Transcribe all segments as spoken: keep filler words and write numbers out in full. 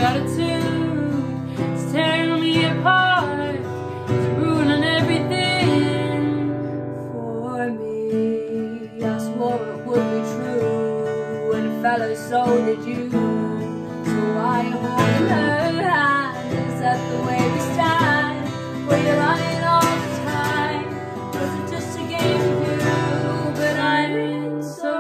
attitude. It's tearing me apart. It's ruining everything for me. I swore it would be true, and it felt like so did you. So I am holding her hand. Is that the way we stand? Where you're lying all the time. Was it just a game of you? But I'm in so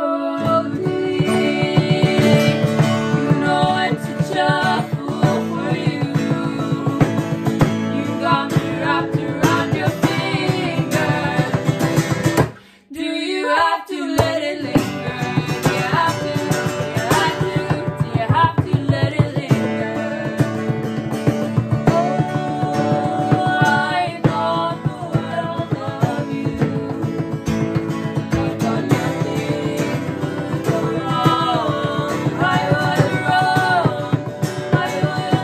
deep. You know I'm such a fool for you. You got me wrapped around your finger. Do you have to let it linger? Do you have to? Do you have to? Do you have to let it linger? Oh, I don't know I don't love you. I've done nothing but wrong. I was wrong. I was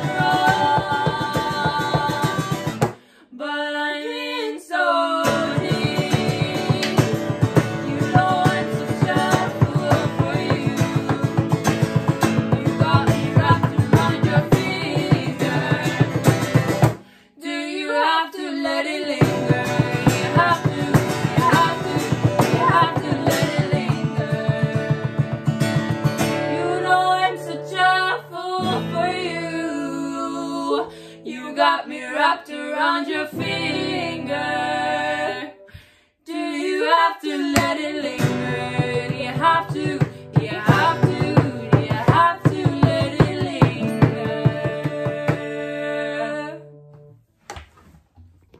wrong. But I'm in so deep. You know I'm such a fool for you. You got me wrapped around your finger. Do you have to let it linger? You have to, you have to, you have to let it linger. You know I'm such a fool for you. You got me wrapped around your finger. Do you have to let it linger?